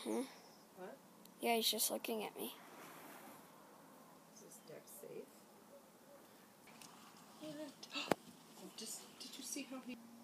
Hmm? What? Yeah, he's just looking at me. Is this deck safe? Did you see how he...